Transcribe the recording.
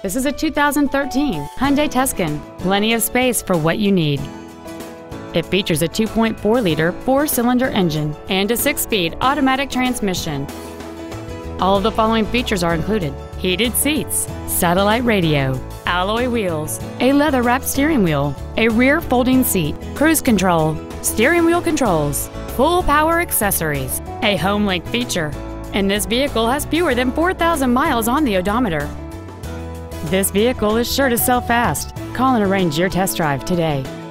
This is a 2013 Hyundai Tucson. Plenty of space for what you need. It features a 2.4-liter four-cylinder engine and a 6-speed automatic transmission. All of the following features are included: heated seats, satellite radio, alloy wheels, a leather-wrapped steering wheel, a rear folding seat, cruise control, steering wheel controls, full power accessories, a home link feature, and this vehicle has fewer than 4,000 miles on the odometer. This vehicle is sure to sell fast. Call and arrange your test drive today.